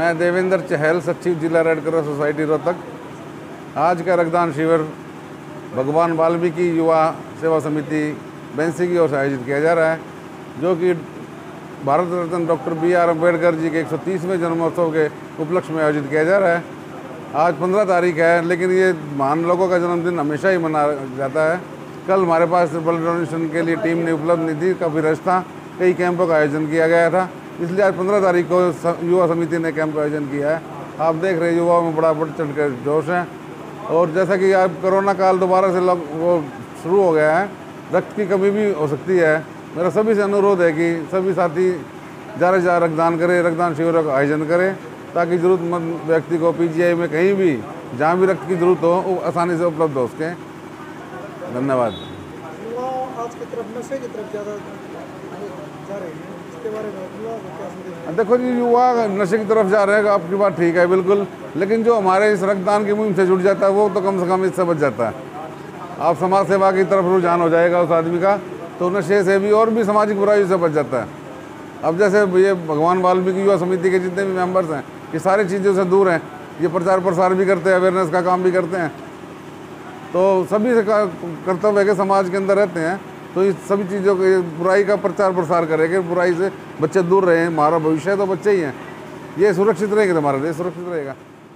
मैं देवेंद्र चहल, सचिव जिला रेड क्रॉस सोसाइटी रोहतक। आज का रक्तदान शिविर भगवान वाल्मीकि युवा सेवा समिति बेंसी की ओर से आयोजित किया जा रहा है, जो कि भारत रत्न डॉक्टर BR अम्बेडकर जी के 130वें जन्मोत्सव के उपलक्ष्य में आयोजित किया जा रहा है। आज 15 तारीख है, लेकिन ये महान लोगों का जन्मदिन हमेशा ही मनाया जाता है। कल हमारे पास ब्लड डोनेशन के लिए टीम ने उपलब्ध नहीं थी, काफ़ी रश था, कई कैंपों का आयोजन किया गया था, इसलिए आज 15 तारीख को युवा समिति ने कैंप का आयोजन किया है। आप देख रहे हैं युवाओं में बड़ा बढ़ चढ़ कर जोश है। और जैसा कि अब कोरोना काल दोबारा से वो शुरू हो गया है, रक्त की कमी भी हो सकती है। मेरा सभी से अनुरोध है कि सभी साथी ज़्यादा से ज़्यादा रक्तदान करें, रक्तदान शिविरों का आयोजन करें, ताकि ज़रूरतमंद व्यक्ति को PGI में कहीं भी जहाँ भी रक्त की ज़रूरत हो वो आसानी से उपलब्ध हो सके। धन्यवाद। आज की तरफ नशे की तरफ ज़्यादा जा रहे हैं, इसके बारे में युवा को क्या संदेश? देखो जी, युवा नशे की तरफ जा रहे हैं, आपकी बात ठीक है बिल्कुल, लेकिन जो हमारे इस रक्तदान की मुहिम से जुड़ जाता है वो तो कम से कम इससे बच जाता है। आप समाज सेवा की तरफ रुझान हो जाएगा उस आदमी का, तो नशे से भी और भी सामाजिक बुराई से बच जाता है। अब जैसे ये भगवान वाल्मीकि युवा समिति के जितने भी मेंबर्स हैं, ये सारी चीज़ों से दूर हैं, ये प्रचार प्रसार भी करते हैं, अवेयरनेस का काम भी करते हैं, तो सभी से कर्तव्य है कि समाज के अंदर रहते हैं तो इस सभी चीज़ों के बुराई का प्रचार प्रसार करेंगे, बुराई से बच्चे दूर रहें। हमारा भविष्य तो बच्चे ही हैं, ये सुरक्षित रहेंगे तो हमारा देश सुरक्षित रहेगा।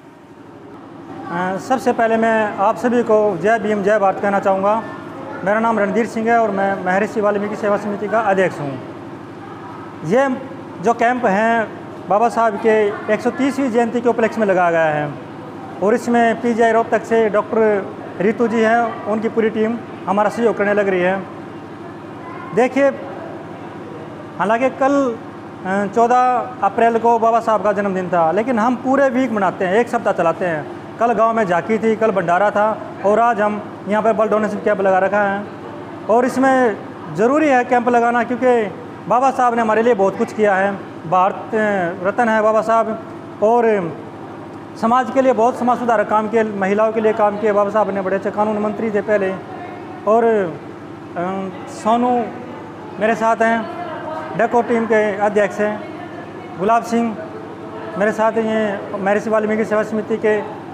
सबसे पहले मैं आप सभी को जय भीम जय भारत कहना चाहूँगा। मेरा नाम रणधीर सिंह है और मैं महर्षि वाल्मीकि सेवा समिति का अध्यक्ष हूँ। ये जो कैंप हैं बाबा साहब के 130वीं जयंती के उपलक्ष्य में लगाया गया है और इसमें PGI रोहतक से डॉक्टर रितु जी हैं, उनकी पूरी टीम हमारा सहयोग करने लग रही है। देखिए, हालांकि कल 14 अप्रैल को बाबा साहब का जन्मदिन था, लेकिन हम पूरे वीक मनाते हैं, एक सप्ताह चलाते हैं। कल गांव में झांकी थी, कल भंडारा था और आज हम यहाँ पर ब्लड डोनेशन कैंप लगा रखा है। और इसमें ज़रूरी है कैंप लगाना, क्योंकि बाबा साहब ने हमारे लिए बहुत कुछ किया है। भारत रत्न है बाबा साहब, और समाज के लिए बहुत समाज सुधारक काम किए, महिलाओं के लिए काम किए। बाबा साहब ने बड़े अच्छे कानून मंत्री थे पहले। और सोनू मेरे साथ हैं, डेको टीम के अध्यक्ष हैं। गुलाब सिंह मेरे साथ हैं, ये महर्षि वाल्मीकि सेवा समिति के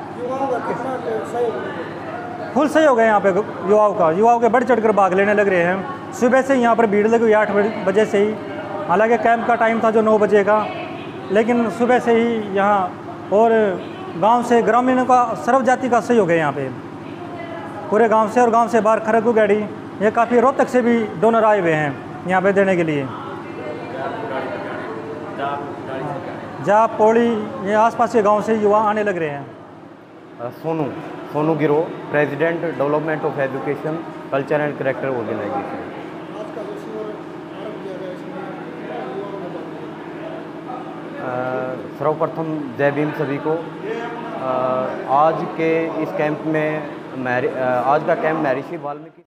फुल सहयोग है। यहाँ पे युवाओं के बढ़ चढ़ कर भाग लेने लग रहे हैं। सुबह से यहाँ पर भीड़ लगी हुई 8 बजे से ही, हालांकि कैंप का टाइम था जो 9 बजे का, लेकिन सुबह से ही यहाँ और गांव से ग्रामीणों का सर्व जाति का सहयोग है यहाँ पे पूरे गांव से। और गांव से बाहर खरगू गाड़ी, ये काफ़ी रोहतक से भी डोनर आए हुए हैं यहाँ पे देने के लिए। जा पौड़ी, ये आसपास के गांव से युवा आने लग रहे हैं। Sonu Giro, president development of education culture and character organisation. सर्वप्रथम जय भीम सभी को। आज के इस कैंप में आज का कैंप महर्षि वाल्मीकि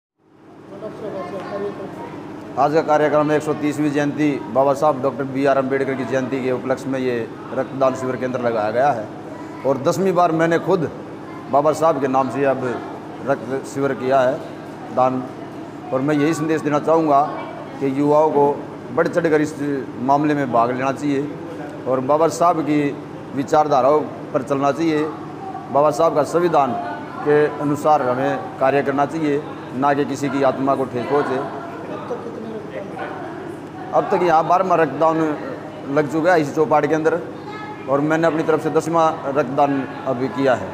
आज का कार्यक्रम 130वीं जयंती बाबा साहब डॉक्टर BR अम्बेडकर की जयंती के उपलक्ष्य में ये रक्तदान शिविर के अंदर लगाया गया है। और 10वीं बार मैंने खुद बाबा साहब के नाम से अब रक्त शिविर किया है दान। और मैं यही संदेश देना चाहूँगा कि युवाओं को बढ़ चढ़कर इस मामले में भाग लेना चाहिए और बाबा साहब की विचारधाराओं पर चलना चाहिए। बाबा साहब का संविधान के अनुसार हमें कार्य करना चाहिए, ना कि किसी की आत्मा को ठेस पहुँचे। अब तक यहाँ 12वां रक्तदान लग चुका है इस चौपाट के अंदर, और मैंने अपनी तरफ से 10वां रक्तदान अभी किया है।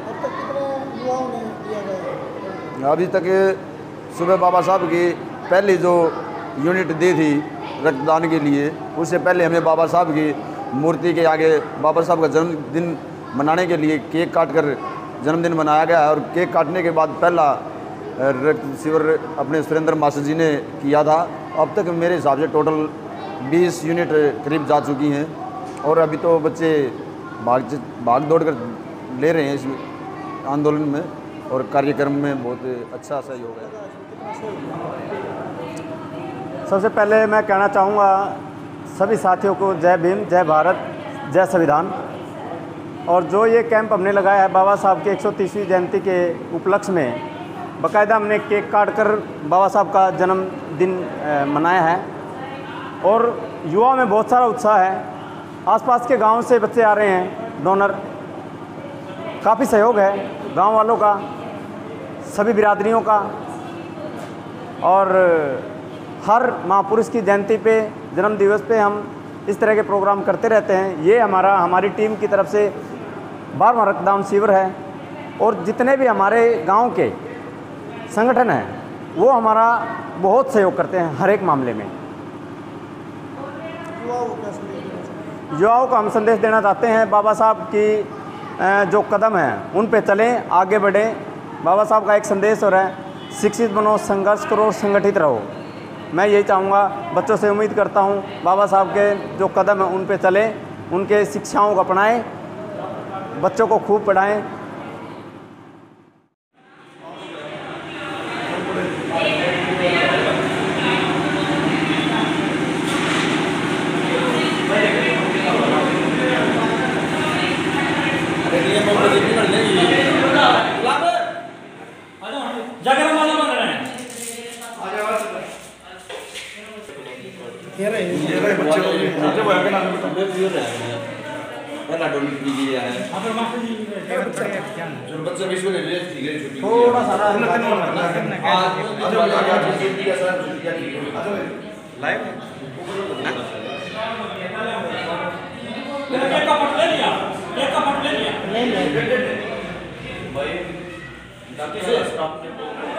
अभी तक सुबह बाबा साहब की पहली जो यूनिट दी थी रक्तदान के लिए, उससे पहले हमें बाबा साहब की मूर्ति के आगे बाबा साहब का जन्मदिन मनाने के लिए केक काटकर जन्मदिन मनाया गया है। और केक काटने के बाद पहला रक्त शिविर अपने सुरेंद्र मास्टर जी ने किया था। अब तक मेरे हिसाब से टोटल 20 यूनिट करीब जा चुकी हैं और अभी तो बच्चे भाग दौड़ कर ले रहे हैं इस आंदोलन में और कार्यक्रम में बहुत अच्छा सहयोग है। सबसे पहले मैं कहना चाहूँगा सभी साथियों को जय भीम, जय भारत, जय संविधान। और जो ये कैंप हमने लगाया है बाबा साहब के 130वीं जयंती के उपलक्ष्य में, बाकायदा हमने केक काट कर बाबा साहब का जन्मदिन मनाया है और युवाओं में बहुत सारा उत्साह है। आसपास के गांव से बच्चे आ रहे हैं डोनर, काफ़ी सहयोग है गांव वालों का, सभी बिरादरियों का। और हर महापुरुष की जयंती पे, जन्म दिवस पे हम इस तरह के प्रोग्राम करते रहते हैं। ये हमारी टीम की तरफ से 12वां रक्तदान शिविर है। और जितने भी हमारे गांव के संगठन हैं वो हमारा बहुत सहयोग करते हैं हर एक मामले में। युवाओं को क्या संदेश देना चाहते हैं? युवाओं को हम संदेश देना चाहते हैं, बाबा साहब की जो कदम हैं उन पे चलें, आगे बढ़ें। बाबा साहब का एक संदेश और है, शिक्षित बनो, संघर्ष करो, संगठित रहो। मैं यही चाहूँगा, बच्चों से उम्मीद करता हूँ बाबा साहब के जो कदम हैं उन पे चलें, उनके शिक्षाओं को अपनाएं, बच्चों को खूब पढ़ाएं। ले लिया